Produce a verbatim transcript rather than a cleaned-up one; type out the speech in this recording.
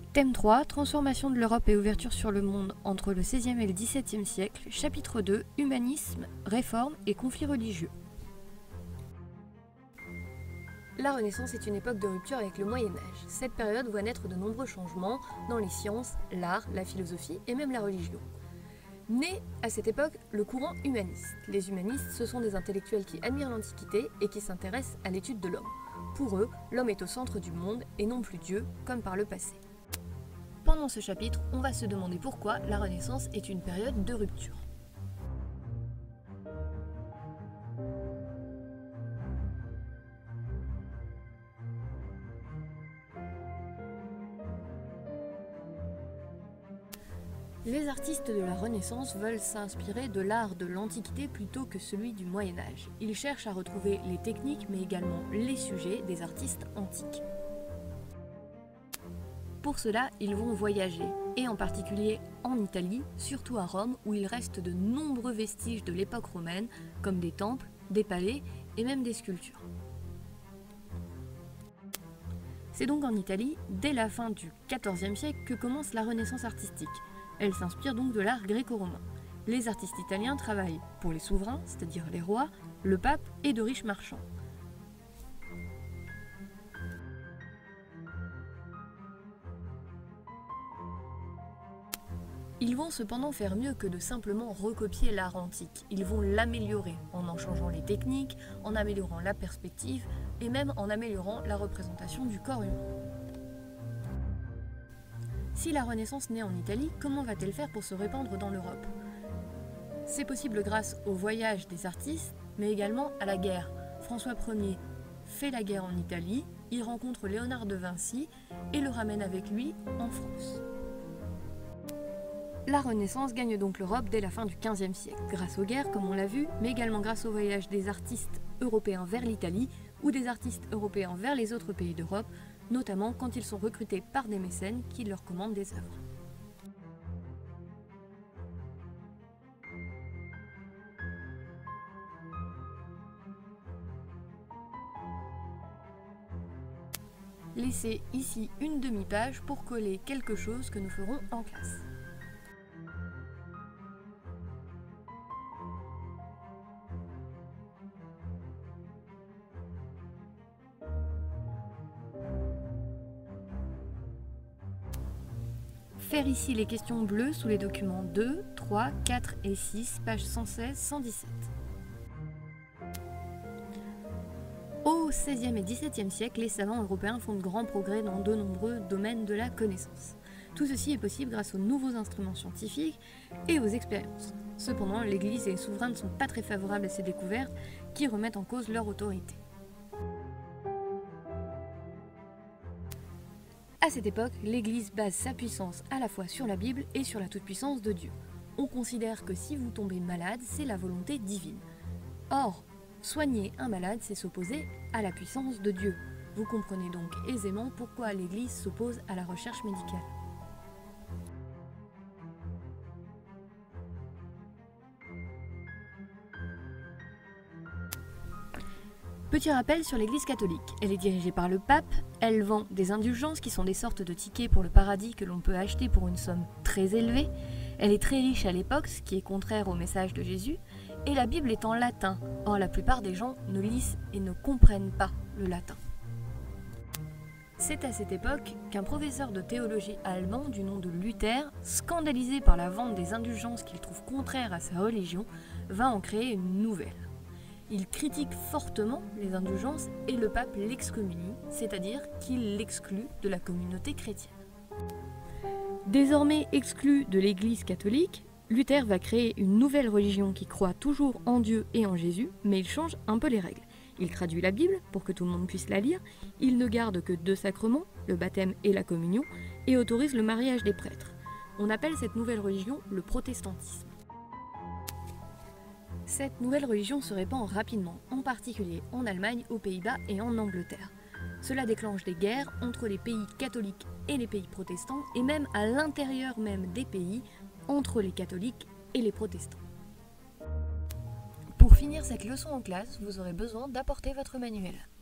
Thème trois, transformation de l'Europe et ouverture sur le monde entre le seizième et le dix-septième siècle. Chapitre deux, humanisme, réforme et conflits religieux. La Renaissance est une époque de rupture avec le Moyen-Âge. Cette période voit naître de nombreux changements dans les sciences, l'art, la philosophie et même la religion. Né à cette époque le courant humaniste. Les humanistes, ce sont des intellectuels qui admirent l'Antiquité et qui s'intéressent à l'étude de l'homme. Pour eux, l'homme est au centre du monde et non plus Dieu, comme par le passé. Pendant ce chapitre, on va se demander pourquoi la Renaissance est une période de rupture. Les artistes de la Renaissance veulent s'inspirer de l'art de l'Antiquité plutôt que celui du Moyen-Âge. Ils cherchent à retrouver les techniques mais également les sujets des artistes antiques. Pour cela, ils vont voyager, et en particulier en Italie, surtout à Rome, où il reste de nombreux vestiges de l'époque romaine, comme des temples, des palais et même des sculptures. C'est donc en Italie, dès la fin du quatorzième siècle, que commence la Renaissance artistique. Elle s'inspire donc de l'art gréco-romain. Les artistes italiens travaillent pour les souverains, c'est-à-dire les rois, le pape et de riches marchands. Ils vont cependant faire mieux que de simplement recopier l'art antique. Ils vont l'améliorer en en changeant les techniques, en améliorant la perspective et même en améliorant la représentation du corps humain. Si la Renaissance naît en Italie, comment va-t-elle faire pour se répandre dans l'Europe? C'est possible grâce au voyage des artistes, mais également à la guerre. François Ier fait la guerre en Italie, il rencontre Léonard de Vinci et le ramène avec lui en France. La Renaissance gagne donc l'Europe dès la fin du quinzième siècle, grâce aux guerres comme on l'a vu, mais également grâce au voyage des artistes européens vers l'Italie ou des artistes européens vers les autres pays d'Europe, notamment quand ils sont recrutés par des mécènes qui leur commandent des œuvres. Laissez ici une demi-page pour coller quelque chose que nous ferons en classe. Faire ici les questions bleues sous les documents deux, trois, quatre et six, pages cent seize à cent dix-sept. Au seizième et dix-septième siècle, les savants européens font de grands progrès dans de nombreux domaines de la connaissance. Tout ceci est possible grâce aux nouveaux instruments scientifiques et aux expériences. Cependant, l'Église et les souverains ne sont pas très favorables à ces découvertes qui remettent en cause leur autorité. À cette époque, l'Église base sa puissance à la fois sur la Bible et sur la toute-puissance de Dieu. On considère que si vous tombez malade, c'est la volonté divine. Or, soigner un malade, c'est s'opposer à la puissance de Dieu. Vous comprenez donc aisément pourquoi l'Église s'oppose à la recherche médicale. Petit rappel sur l'Église catholique. Elle est dirigée par le pape, elle vend des indulgences qui sont des sortes de tickets pour le paradis que l'on peut acheter pour une somme très élevée. Elle est très riche à l'époque, ce qui est contraire au message de Jésus, et la Bible est en latin. Or, la plupart des gens ne lisent et ne comprennent pas le latin. C'est à cette époque qu'un professeur de théologie allemand du nom de Luther, scandalisé par la vente des indulgences qu'il trouve contraires à sa religion, va en créer une nouvelle. Il critique fortement les indulgences et le pape l'excommunie, c'est-à-dire qu'il l'exclut de la communauté chrétienne. Désormais exclu de l'Église catholique, Luther va créer une nouvelle religion qui croit toujours en Dieu et en Jésus, mais il change un peu les règles. Il traduit la Bible pour que tout le monde puisse la lire, il ne garde que deux sacrements, le baptême et la communion, et autorise le mariage des prêtres. On appelle cette nouvelle religion le protestantisme. Cette nouvelle religion se répand rapidement, en particulier en Allemagne, aux Pays-Bas et en Angleterre. Cela déclenche des guerres entre les pays catholiques et les pays protestants, et même à l'intérieur même des pays, entre les catholiques et les protestants. Pour finir cette leçon en classe, vous aurez besoin d'apporter votre manuel.